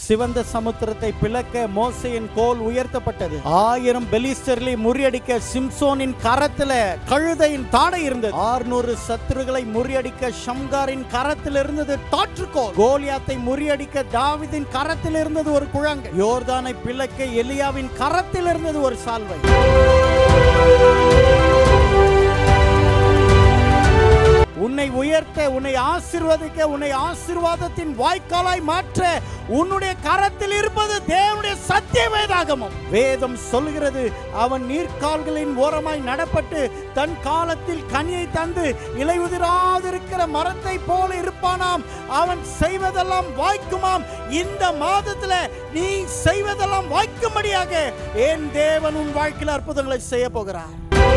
சிவந்த சமுத்திரத்தை பிளக்க மோசேயின் கோல் உயர்த்தப்பட்டது. 1000 பெலிஸ்தர்களை முறியடிக்க சிம்சோனின் கரத்துல கழுதையின் தாடை இருந்தது. 600 சத்துருக்களை முறியடிக்க ஷம்காரின் கரத்தில் இருந்தது தாற்றுக்கோல். கோலியாத்தை முறியடிக்க தாவீதின் கரத்தில் இருந்தது ஒரு குழங்கை. யோர்தானை பிளக்க எலியாவின் கரத்தில் இருந்தது ஒரு சால்வை. உன்னை உயர்த்த, உன்னை ஆசீர்வதிக்க, உன்னை ஆசீர்வாதத்தின் வாய்க்காலாய் மாற்ற உன்னுடைய கரத்தில் இருப்பது தேவனுடைய சத்திய வேதாகமம். வேதம் சொல்கிறது, அவன் நீர்க்கால்களின் ஓரமாய் நடப்பட்டு தன் காலத்தில் கனியை தந்து இலையுதிராதிருக்கிற மரத்தை போல இருப்பானாம். அவன் செய்வதெல்லாம் வாய்க்குமாம். இந்த மாதத்துல நீ செய்வதெல்லாம் வாய்க்கும்படியாக என் தேவன் உன் வாழ்க்கையில் அற்புதங்களை செய்ய போகிறார்.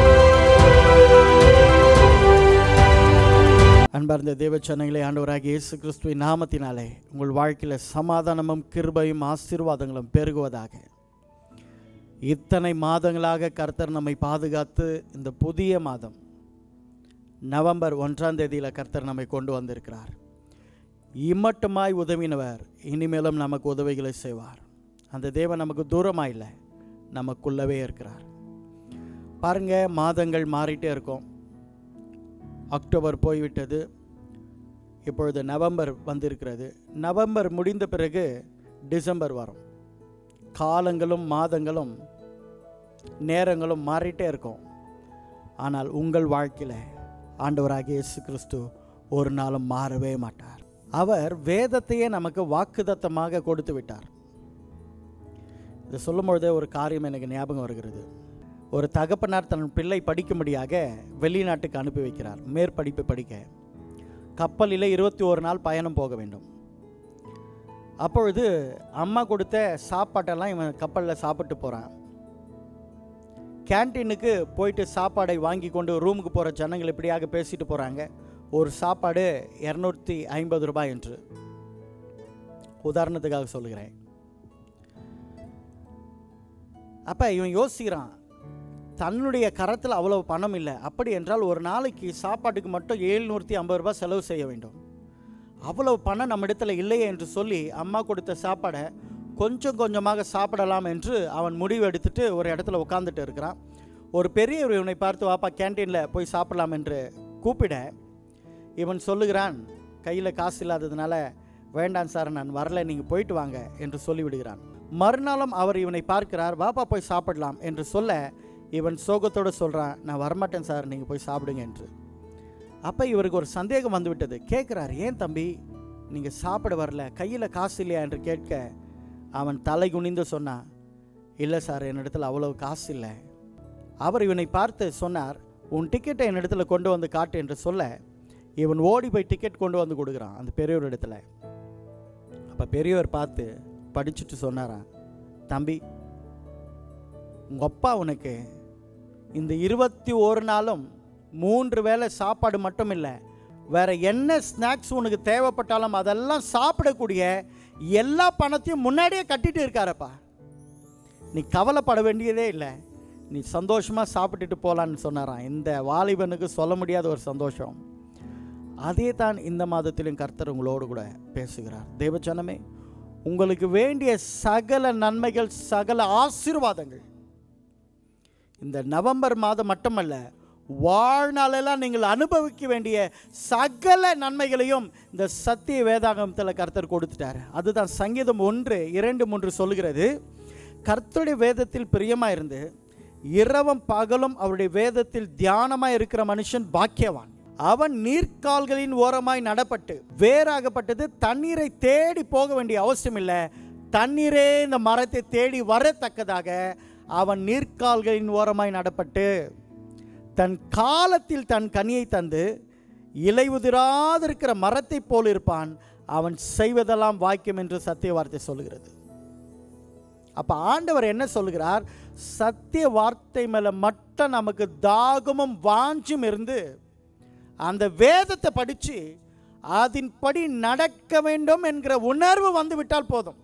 அன்பார்ந்த தேவ ஜனங்களே, ஆண்டவராகிய இயேசு கிறிஸ்துவின் நாமத்தினாலே உங்கள் வாழ்க்கையில் சமாதானமும் கிருபையும் ஆசீர்வாதங்களும் பெருகுவதாக. இத்தனை மாதங்களாக கர்த்தர் நம்மை பாதுகாத்து இந்த புதிய மாதம் நவம்பர் 1ஆம் தேதியில் கர்த்தர் நம்மை கொண்டு வந்திருக்கிறார். இம்மட்டுமாய் உதவினவர் இனிமேலும் நமக்கு உதவிகளை செய்வார். அந்த தேவன் நமக்கு தூரமாக இல்லை, நமக்குள்ளவே இருக்கிறார். பாருங்க, மாதங்கள் மாறிட்டே இருக்கும். அக்டோபர் போய்விட்டது, இப்பொழுது நவம்பர் வந்திருக்கிறது. நவம்பர் முடிந்த பிறகு டிசம்பர் வரும். காலங்களும் மாதங்களும் நேரங்களும் மாறிட்டே இருக்கும். ஆனால் உங்கள் வாழ்க்கையில் ஆண்டவராகிய இயேசு கிறிஸ்து ஒரு நாளும் மாறவே மாட்டார். அவர் வேதத்தையே நமக்கு வாக்குத்தத்தமாக கொடுத்து விட்டார். இதை சொல்லும் பொழுதே ஒரு காரியம் எனக்கு ஞாபகம் வருகிறது. ஒரு தகப்பனார் தன் பிள்ளை படிக்கும்படியாக வெளிநாட்டுக்கு அனுப்பி வைக்கிறார். மேற்படிப்பு படிக்க கப்பலில் 21 நாள் பயணம் போக வேண்டும். அப்பொழுது அம்மா கொடுத்த சாப்பாட்டெல்லாம் இவன் கப்பலில் சாப்பிட்டு போகிறான். கேன்டீனுக்கு போயிட்டு சாப்பாடை வாங்கி கொண்டு ரூமுக்கு போகிற ஜனங்கள் இப்படியாக பேசிட்டு போகிறாங்க. ஒரு சாப்பாடு 250 ரூபாய் என்று உதாரணத்துக்காக சொல்லுகிறேன். அப்போ இவன் யோசிக்கிறான், தன்னுடைய கரத்தில் அவ்வளவு பணம் இல்லை. அப்படி என்றால் ஒரு நாளைக்கு சாப்பாட்டுக்கு மட்டும் 750 ரூபாய் செலவு செய்ய வேண்டும். அவ்வளவு பணம் நம்ம இடத்துல இல்லையே என்று சொல்லி அம்மா கொடுத்த சாப்பாடை கொஞ்சம் கொஞ்சமாக சாப்பிடலாம் என்று அவன் முடிவு எடுத்துட்டு ஒரு இடத்துல உட்காந்துட்டு இருக்கிறான். ஒரு பெரியவர் இவனை பார்த்து, வாப்பா கேன்டீனில் போய் சாப்பிடலாம் என்று கூப்பிட இவன் சொல்லுகிறான், கையில் காசு இல்லாததுனால வேண்டாம் சார், நான் வரல, நீங்கள் போயிட்டு வாங்க என்று சொல்லிவிடுகிறான். மறுநாளும் அவர் இவனை பார்க்கிறார். வாப்பா போய் சாப்பிடலாம் என்று சொல்ல இவன் சோகத்தோடு சொல்கிறான், நான் வரமாட்டேன் சார், நீங்கள் போய் சாப்பிடுங்க என்று. அப்போ இவருக்கு ஒரு சந்தேகம் வந்துவிட்டது. கேட்குறார், ஏன் தம்பி நீங்கள் சாப்பிட வரல, கையில் காசு இல்லையா என்று கேட்க அவன் தலை குனிந்து சொன்னான், இல்லை சார், என்னிடத்தில் அவ்வளவு காசு இல்லை. அவர் இவனை பார்த்து சொன்னார், உன் டிக்கெட்டை என்னிடத்துல கொண்டு வந்து காட்டு என்று சொல்ல இவன் ஓடி போய் டிக்கெட் கொண்டு வந்து கொடுக்குறான் அந்த பெரியவர் இடத்துல. அப்போ பெரியவர் பார்த்து படிச்சுட்டு சொன்னாரான், தம்பி, உங்கள் அப்பா உனக்கு இந்த 21 நாளும் 3 வேளை சாப்பாடு மட்டும் இல்லை, வேற என்ன ஸ்நாக்ஸ் உனக்கு தேவைப்பட்டாலும் அதெல்லாம் சாப்பிடக்கூடிய எல்லா பணத்தையும் முன்னாடியே கட்டிட்டு இருக்காரப்பா. நீ கவலைப்பட வேண்டியதே இல்லை, நீ சந்தோஷமாக சாப்பிட்டுட்டு போகலான்னு சொன்னாரான். இந்த வாலிபனுக்கு சொல்ல முடியாத ஒரு சந்தோஷம். அதே தான் இந்த மாதத்திலும் கர்த்தர் உங்களோடு கூட பேசுகிறார். தேவஜனமே, உங்களுக்கு வேண்டிய சகல நன்மைகள், சகல ஆசீர்வாதங்கள் இந்த நவம்பர் மாதம் மட்டுமல்ல, வாழ்நாளெல்லாம் நீங்கள் அனுபவிக்க வேண்டிய சகல நன்மைகளையும் இந்த சத்திய வேதாகமத்தில் கர்த்தர் கொடுத்துட்டார். அதுதான் சங்கீதம் 1:2-3 சொல்லுகிறது, கர்த்தருடைய வேதத்தில் பிரியமாக இருந்து இரவும் பகலும் அவருடைய வேதத்தில் தியானமாக இருக்கிற மனுஷன் பாக்கியவான். அவன் நீர்க்கால்களின் ஓரமாய் நடப்பட்டு வேறாகப்பட்டது. தண்ணீரை தேடி போக வேண்டிய அவசியம் இல்லை, தண்ணீரே இந்த மரத்தை தேடி வரத்தக்கதாக அவன் நீர்க்கால்களின் ஓரமாய் நடப்பட்டு தன் காலத்தில் தன் கனியை தந்து இலையுதிராதிருக்கிற மரத்தை போல் இருப்பான். அவன் செய்வதெல்லாம் வாக்கியம் என்று சத்திய வார்த்தை சொல்லுகிறது. அப்போ ஆண்டவர் என்ன சொல்லுகிறார்? சத்திய வார்த்தை மேலே மட்டும் நமக்கு தாகமும் வாஞ்சும் இருந்து அந்த வேதத்தை படித்து அதன்படி நடக்க வேண்டும் என்கிற உணர்வு வந்து விட்டால் போதும்.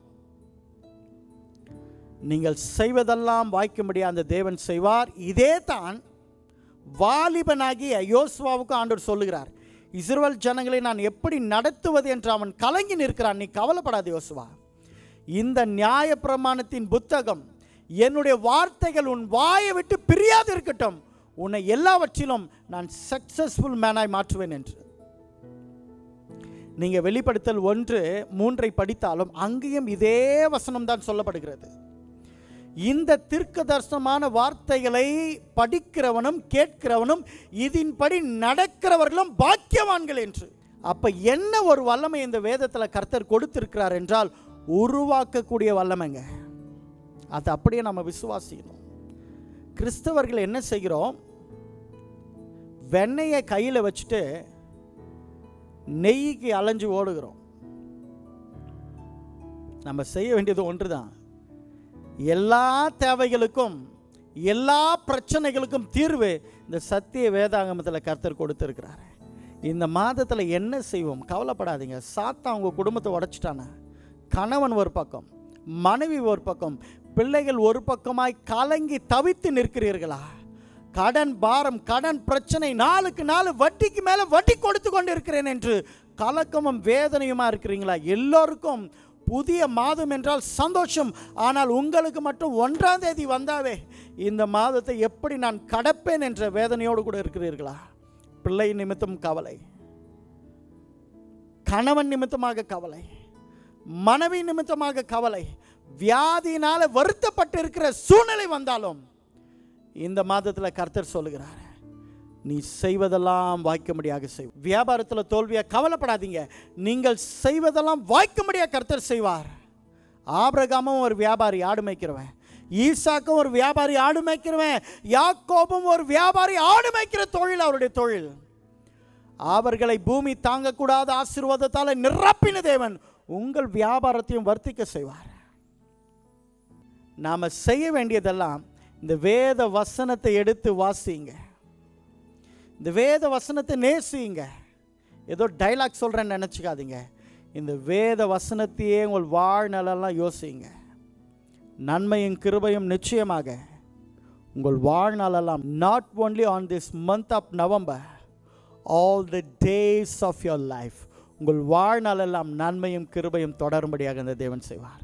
நீங்கள் செய்வதெல்லாம் வாய்க்கும்படி அந்த தேவன் செய்வார். இதே தான் வாலிபனாகிய யோசுவாவுக்கு ஆண்டவர் சொல்லுகிறார். இஸ்ரவேல் ஜனங்களை நான் எப்படி நடத்துவது என்று அவன் கலங்கி நிற்கிறான். நீ கவலைப்படாத யோசுவா, இந்த நியாயப்பிரமாணத்தின் புத்தகம், என்னுடைய வார்த்தைகள் உன் வாயை விட்டு பிரியாது இருக்கட்டும், உன்னை எல்லாவற்றிலும் நான் சக்சஸ்ஃபுல் மேனாய் மாற்றுவேன் என்று. நீங்க வெளிப்படுத்தல் 1:3 படித்தாலும் அங்கேயும் இதே வசனம் தான் சொல்லப்படுகிறது. இந்த தீர்க்கதரிசனமான வார்த்தைகளை படிக்கிறவனும் கேட்கிறவனும் இதன்படி நடக்கிறவர்களும் பாக்கியவான்கள் என்று. அப்ப என்ன ஒரு வல்லமை இந்த வேதத்தில் கர்த்தர் கொடுத்திருக்கிறார் என்றால், உருவாக்கக்கூடிய வல்லமைங்க. அது அப்படியே நம்ம விசுவாசிக்கணும். கிறிஸ்தவர்கள் என்ன செய்கிறோம்? வெண்ணெயை கையில் வச்சுட்டு நெய்க்கு அலைஞ்சு ஓடுகிறோம். நம்ம செய்ய வேண்டியது ஒன்று தான். எல்லா தேவைகளுக்கும் எல்லா பிரச்சனைகளுக்கும் தீர்வு இந்த சத்திய வேதாகமத்தில் கர்த்தர் கொடுத்திருக்கிறார். இந்த மாதத்தில் என்ன செய்வோம்? கவலைப்படாதீங்க. சாத்தான் உங்கள் குடும்பத்தை உடைச்சிட்டானா, கணவன் ஒரு பக்கம், மனைவி ஒரு பக்கம், பிள்ளைகள் ஒரு பக்கமாய் கலங்கி தவித்து நிற்கிறீர்களா? கடன் பாரம், கடன் பிரச்சனை, நாளுக்கு நாள் வட்டிக்கு மேலே வட்டி கொடுத்து கொண்டு இருக்கிறேன் என்று கலக்கமும் வேதனையுமா இருக்கிறீங்களா? எல்லோருக்கும் புதிய மாதம் என்றால் சந்தோஷம். ஆனால் உங்களுக்கு மட்டும் 1ஆம் தேதி வந்தாவே இந்த மாதத்தை எப்படி நான் கடப்பேன் என்ற வேதனையோடு கூட இருக்கிறீர்களா? பிள்ளை நிமித்தம் கவலை, கணவன் நிமித்தமாக கவலை, மனைவி நிமித்தமாக கவலை, வியாதியினால வருத்தப்பட்டு இருக்கிற சூழ்நிலை வந்தாலும் இந்த மாதத்தில் கர்த்தர் சொல்லுகிறார், நீ செய்வதெல்லாம் வாய்க்கும்படியாக செய். வியாபாரத்தில் தோல்வியா? கவலைப்படாதீங்க. நீங்கள் செய்வதெல்லாம் வாய்க்கும்படியாக கர்த்தர் செய்வார். ஆபிரகாமும் ஒரு வியாபாரி, ஆடு மேய்க்கிறவன். ஈசாக்கும் ஒரு வியாபாரி, ஆடு மேய்க்கிறவன். யாக்கோபும் ஒரு வியாபாரி, ஆடு மேய்க்கிற தொழில் அவருடைய தொழில். அவர்களை பூமி தாங்கக்கூடாத ஆசீர்வாதத்தால் நிரப்பின தேவன் உங்கள் வியாபாரத்தையும் வர்த்திக்க செய்வார். நாம் செய்ய வேண்டியதெல்லாம் இந்த வேத வசனத்தை எடுத்து வாசிங்க, இந்த வேத வசனத்தை நேசிங்க. ஏதோ டைலாக் சொல்கிறேன்னு நினச்சிக்காதீங்க. இந்த வேத வசனத்தையே உங்கள் வாழ்நாளெல்லாம் யோசிங்க. நன்மையும் கிருபையும் நிச்சயமாக உங்கள் வாழ்நாளெல்லாம், not only on this month of November, all the days of your life, உங்கள் வாழ்நாளெல்லாம் நன்மையும் கிருபையும் தொடரும்படியாக இந்த தேவன் செய்வார்.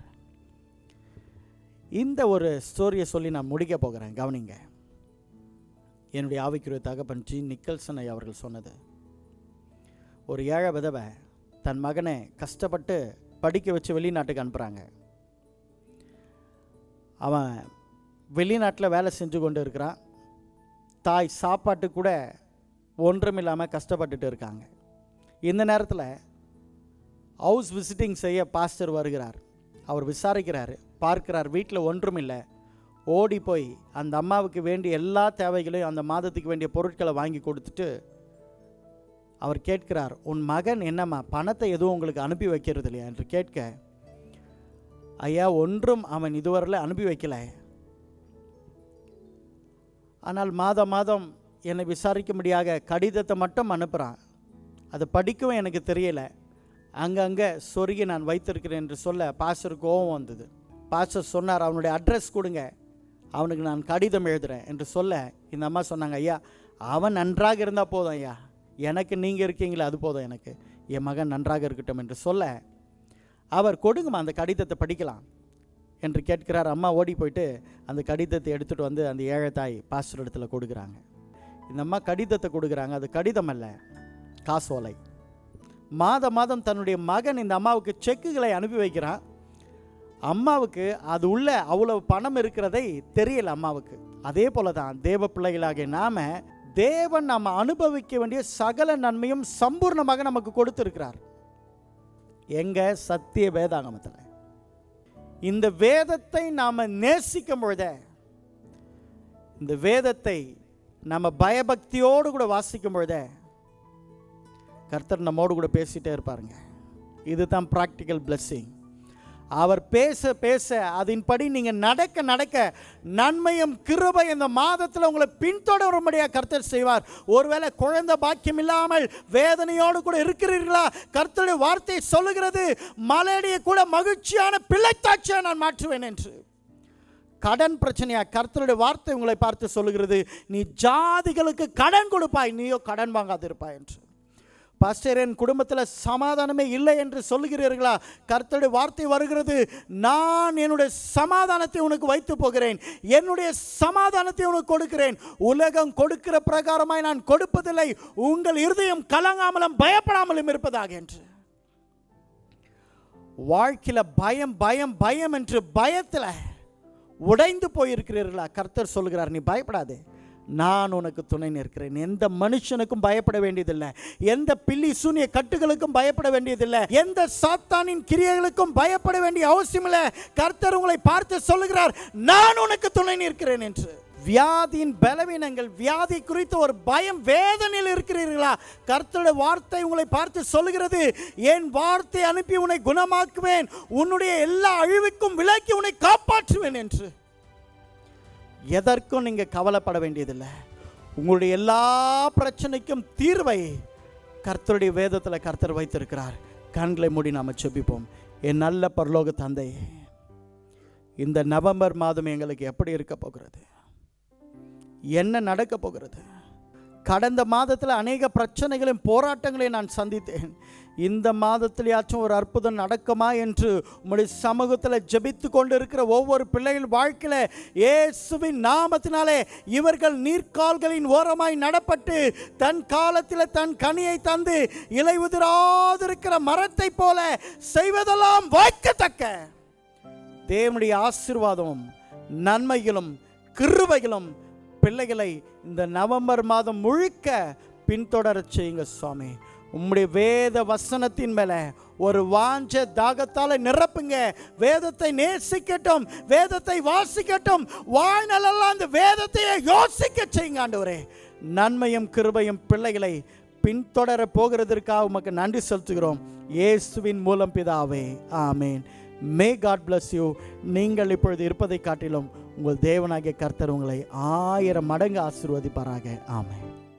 இந்த ஒரு ஸ்டோரியை சொல்லி நான் முடிக்க போகிறேன். கவனிங்க. என்னுடைய ஆவிக்குரிய தகப்பன் ஜி நிக்கல்சன் அவர்கள் சொன்னது. ஒரு ஏழை விதவை தன் மகனை கஷ்டப்பட்டு படிக்க வச்சு வெளிநாட்டுக்கு அனுப்புகிறாங்க. அவன் வெளிநாட்டில் வேலை செஞ்சு கொண்டு இருக்கிறான். தாய் சாப்பாட்டு கூட ஒன்றுமில்லாமல் கஷ்டப்பட்டுட்டு இருக்காங்க. இந்த நேரத்தில் ஹவுஸ் விசிட்டிங் செய்ய பாஸ்டர் வருகிறார். அவர் விசாரிக்கிறார், பார்க்கிறார், வீட்டில் ஒன்றுமில்லை. ஓடி போய் அந்த அம்மாவுக்கு வேண்டிய எல்லா தேவைகளையும், அந்த மாதத்துக்கு வேண்டிய பொருட்களை வாங்கி கொடுத்துட்டு அவர் கேட்கிறார், உன் மகன் என்னம்மா பணத்தை எதுவும் உங்களுக்கு அனுப்பி வைக்கிறது இல்லையா என்று கேட்க, ஐயா ஒன்றும் அவன் இதுவரையில் அனுப்பி வைக்கல, ஆனால் மாதம் மாதம் என்னை விசாரிக்கும்படியாக கடிதத்தை மட்டும் அனுப்புகிறான், அதை படிக்கவும் எனக்கு தெரியலை, அங்கங்கே சொருகி நான் வைத்திருக்கிறேன் என்று சொல்ல பாஸ்டருக்கு கோபம் வந்தது. பாஸ்டர் சொன்னார், அவனுடைய அட்ரஸ் கொடுங்க, அவனுக்கு நான் கடிதம் எழுதுகிறேன் என்று சொல்ல இந்த அம்மா சொன்னாங்க, ஐயா அவன் நன்றாக இருந்தால் போதும் ஐயா, எனக்கு நீங்கள் இருக்கீங்களே அது போதும், எனக்கு என் மகன் நன்றாக இருக்கட்டும் என்று சொல்ல, அவர் கொடுங்கம்மா அந்த கடிதத்தை படிக்கலாம் என்று கேட்கிறார். அம்மா ஓடி போயிட்டு அந்த கடிதத்தை எடுத்துகிட்டு வந்து அந்த ஏழை தாய் பாஸ்டர் இடத்துல கொடுக்குறாங்க. இந்த அம்மா கடிதத்தை கொடுக்குறாங்க. அது கடிதம் அல்ல, காசோலை. மாதம் மாதம் தன்னுடைய மகன் இந்த அம்மாவுக்கு செக்குகளை அனுப்பி வைக்கிறான். அம்மாவுக்கு அது உள்ள அவ்வளவு பணம் இருக்கிறதை தெரியல அம்மாவுக்கு. அதே போல தான் தேவ பிள்ளைகளாகிய நாம, தேவன் நாம் அனுபவிக்க வேண்டிய சகல நன்மையும் சம்பூர்ணமாக நமக்கு கொடுத்திருக்கிறார். எங்க? சத்திய வேதாகமத்தில். இந்த வேதத்தை நாம் நேசிக்கும் பொழுதே, இந்த வேதத்தை நம்ம பயபக்தியோடு கூட வாசிக்கும் பொழுதே கர்த்தர் நம்மோடு கூட பேசிட்டே இருப்பாருங்க. இதுதான் ப்ராக்டிக்கல் பிளெஸ்ஸிங். அவர் பேச பேச அதன்படி நீங்கள் நடக்க நடக்க நன்மையும் கிருபை இந்த மாதத்தில் உங்களை பின்தொடரும்படியாக கர்த்தர் செய்வார். ஒருவேளை குழந்தை பாக்கியம் இல்லாமல் வேதனையோடு கூட இருக்கிறீர்களா? கர்த்தருடைய வார்த்தை சொல்லுகிறது, மலையடியை கூட மகிழ்ச்சியான பிள்ளைத்தாட்சியாக நான் மாற்றுவேன் என்று. கடன் பிரச்சனையா? கர்த்தருடைய வார்த்தை உங்களை பார்த்து சொல்லுகிறது, நீ ஜாதிகளுக்கு கடன் கொடுப்பாய், நீயோ கடன் வாங்காதிருப்பாய் என்று. பாஸ்டர், என் குடும்பத்தில் சமாதானமே இல்லை என்று சொல்லுகிறீர்களா? கர்த்தருடைய வார்த்தை வருகிறது, நான் என்னுடைய சமாதானத்தை உனக்கு வைத்து போகிறேன், என்னுடைய சமாதானத்தை உனக்கு கொடுக்கிறேன். உலகம் கொடுக்கிற பிரகாரமாய் நான் கொடுப்பதில்லை, உங்கள் இருதயம் கலங்காமலும் பயப்படாமலும் இருப்பதாக என்று. வாழ்க்கையில் பயம் பயம் பயம் என்று பயத்தில் உடைந்து போயிருக்கிறீர்களா? கர்த்தர் சொல்கிறார், நீ பயப்படாதே, நான் உனக்கு துணை நிற்கிறேன். எந்த மனுஷனுக்கும் பயப்பட வேண்டியதில்லை, எந்த பில்லி சூனிய கட்டுகளுக்கும் பயப்பட வேண்டியதில்லை, எந்த சாத்தானின் கிரியைகளுக்கும் பயப்பட வேண்டிய அவசியம் இல்லை. கர்த்தர் உங்களை பார்த்து சொல்லுகிறார், நான் உனக்கு துணை நிற்கிறேன் என்று. வியாதியின் பலவீனங்கள், வியாதி குறித்த ஒரு பயம், வேதனையில் இருக்கிறீர்களா? கர்த்தருடைய வார்த்தை உங்களை பார்த்து சொல்லுகிறது, என் வார்த்தை அனுப்பி உன்னை குணமாக்குவேன், உன்னுடைய எல்லா அழிவுக்கும் விலக்கி உன்னை காப்பாற்றுவேன் என்று. எதற்கும் நீங்கள் கவலைப்பட வேண்டியதில்லை. உங்களுடைய எல்லா பிரச்சனைக்கும் தீர்வை கர்த்தருடைய வேதத்தில் கர்த்தர் வைத்திருக்கிறார். கண்களை மூடி நாம் செபிப்போம். என் நல்ல பரலோக தந்தை, இந்த நவம்பர் மாதம் எங்களுக்கு எப்படி இருக்க போகிறது? என்ன நடக்க போகிறது? கடந்த மாதத்தில் அநேக பிரச்சனைகளையும் போராட்டங்களையும் நான் சந்தித்தேன். இந்த மாதத்திலேயாச்சும் ஒரு அற்புதம் நடக்குமா என்று உம்முடைய சமூகத்தில் ஜெபித்து கொண்டு இருக்கிற ஒவ்வொரு பிள்ளைகள் வாழ்க்கையில் இயேசுவின் நாமத்தினாலே இவர்கள் நீர்க்கால்களின் ஓரமாய் நடப்பட்டு தன் காலத்தில் தன் கனியை தந்து இலை உதிராதிருக்கிற மரத்தை போல செய்வதெல்லாம் வாய்க்கத்தக்க தேவனுடைய ஆசீர்வாதமும் நன்மைகளும் கிருபைகளும் பிள்ளைகளை இந்த நவம்பர் மாதம் முழுக்க பின்தொடரச் செய்யுங்க சுவாமி. உம்முடைய வேத வசனத்தின் மேலே ஒரு வாஞ்ச தாகத்தால் நிரப்புங்க. வேதத்தை நேசிக்கட்டும், வேதத்தை வாசிக்கட்டும், வாழ்நாளெல்லாம் அந்த வேதத்தையே யோசிக்க செய்யுங்க ஆண்டவரே. நன்மையும் கிருபையும் பிள்ளைகளை பின்தொடர போகிறதற்காக உமக்கு நன்றி செலுத்துகிறோம். இயேசுவின் மூலம் பிதாவே, ஆமேன். May God bless you. நீங்கள் இப்பொழுது இருப்பதை காட்டிலும் உங்கள் தேவனாகிய கர்த்தர் உங்களை 1000 மடங்கு ஆசீர்வதிப்பாராக. ஆமென்.